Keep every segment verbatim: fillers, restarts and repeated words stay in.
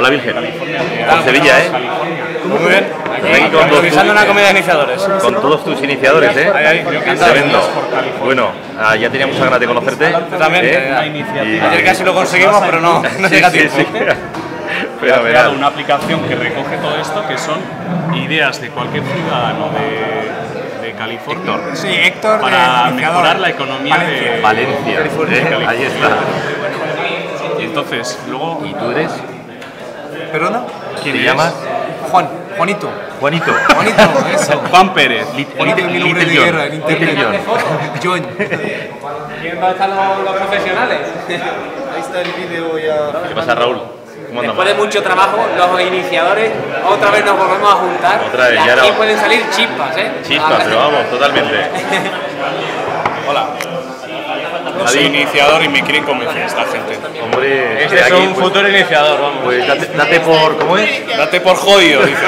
la Virgen. Por Sevilla, ¿eh? Muy bien. Aquí con improvisando una comida de iniciadores. Con todos tus iniciadores, ¿eh? Ahí, ahí, yo tremendo. Bueno, ah, ya tenía muchas ganas de conocerte. Yo también. ¿eh? Y... Ayer casi lo conseguimos, pero no, no sí, llega sí, tiempo. Sí. Ha creado una aplicación que recoge todo esto, que son ideas de cualquier ciudadano de, de California. Héctor. Sí, Héctor, para de mejorar la economía Valencia. de Valencia. ¿eh? Ahí está. Y entonces, luego. ¿Y tú eres? ¿Perdona? ¿Quién te llamas? Juan, Juanito. Juanito. Juanito, eso. Juan Pérez. Juanito es mi nombre de guerra en internet. John. ¿Dónde están los, los profesionales? Ahí está el vídeo ya. ¿Qué pasa, Raúl? ¿Cómo andamos? Después de mucho trabajo, los iniciadores otra vez nos volvemos a juntar. Otra vez, y ya aquí no. pueden salir chispas, ¿eh? Chispas, pero vamos, totalmente. Hola. Soy iniciador y me quieren convencer esta gente. Hombre, Este es aquí, un pues, futuro iniciador, vamos. Pues date, date por. ¿Cómo es? Date por jodido, dice.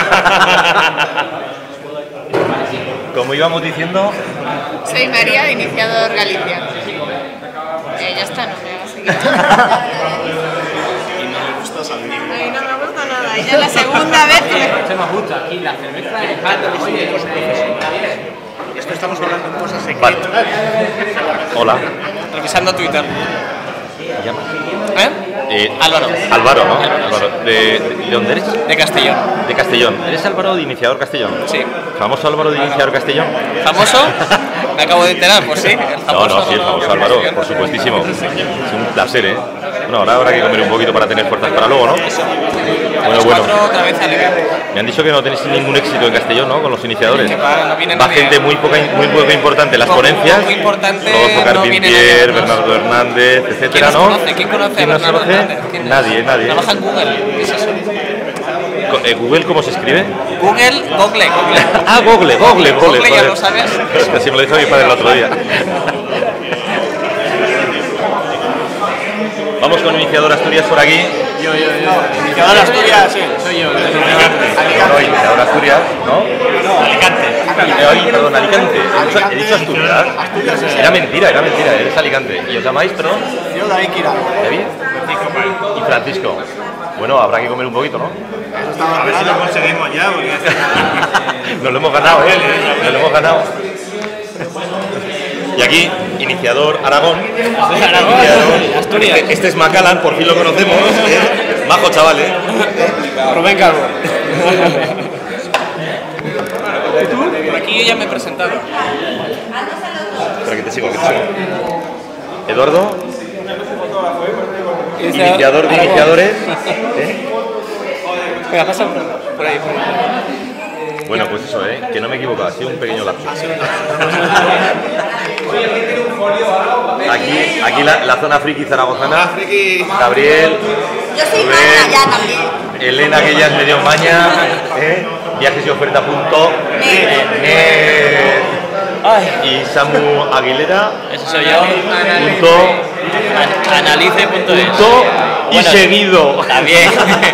Como íbamos diciendo. Soy María, de Iniciador Galicia. Eh, ya está, no me va a seguir. Y no me gusta salir. Ay, no me gusta nada. Ya es la segunda vez que me... Se nos gusta aquí la cerveza de Pato, oye, Esto estamos hablando de cosas Vale. Hola. Revisando Twitter. ¿Te llamas? ¿Eh? Eh, Álvaro. Álvaro, ¿no? Álvaro. ¿De, de, ¿de dónde eres? De Castellón. De Castellón. ¿Eres Álvaro de Iniciador Castellón? Sí. ¿Famoso Álvaro de Iniciador Castellón? ¿Famoso? Me acabo de enterar, pues sí. El No, famoso, no, sí, el famoso Álvaro, por supuestísimo. Es un placer, ¿eh? Bueno, ahora habrá que comer un poquito para tener fuerzas para luego, ¿no? A Bueno, las bueno. cuatro otra vez al evento. Me han dicho que no tenéis ningún éxito en Castellón, ¿no? Con los iniciadores. Que va, no viene Va nadie. gente muy poca, muy poco importante en las Poco, ponencias. muy importante, Rodolfo no viene Carpentier, nadie más. Bernardo Hernández, etcétera, ¿Quién nos ¿no? conoce? ¿Quién conoce a ¿Quién nos Bernardo conoce? Hernández? ¿Quién es? Nadie, nadie. Trabaja en Google. ¿Qué es eso? Co- eh, ¿Google cómo se escribe? Google, Google, Google. Ah, Google, Google, Google. Google, ya joder. lo sabes. Así me lo dijo mi padre el otro día. Vamos con Iniciador Asturias por aquí. Yo, yo, yo. Iniciador Asturias, sí, soy yo. No, Iniciador Asturias, ¿no? Alicante. Eh, ay, perdón, Alicante. He dicho- He dicho Asturias. Era mentira, era mentira, eres Alicante. ¿Y os llamáis, perdón? Yo, David Kira. David y Francisco. Bueno, habrá que comer un poquito, ¿no? A ver si lo conseguimos ya, porque Nos lo hemos ganado, ¿eh? Nos lo hemos ganado. Y aquí, Iniciador Aragón. Aragón, Iniciador- Asturias. Este, este es Macallan, por fin lo conocemos. ¿eh? Majo, chaval, ¿eh? Rubén Calvo. Aquí yo ya me he presentado. Espera que te sigo, que te sigo. Eduardo, iniciador de iniciadores. ¿eh? Venga, pasa por ahí. Por ahí. Bueno, pues eso, ¿eh? Que no me he equivocado, ha sido un pequeño lapsus. Aquí, aquí la, la zona friki zaragozana. Gabriel, Yo soy Rubén, maña ya también. Elena, que ya es medio maña. ¿eh? Viajes y oferta punto net. Y Samu Aguilera. Ese soy yo. Punto, Analice punto es. punto y Bueno, seguido. Está bien.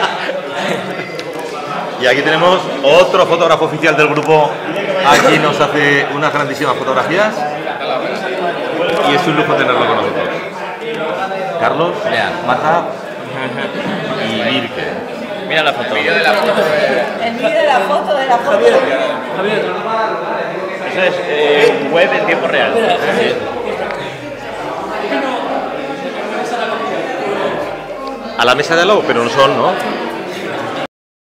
Y aquí tenemos otro fotógrafo oficial del grupo. Aquí nos hace unas grandísimas fotografías. Y es un lujo tenerlo con nosotros. Carlos, Maja y Virke. Mira la foto. El vídeo de la foto, de la foto. Eso es eh, web en tiempo real. A la mesa de al lado, pero no son, ¿no?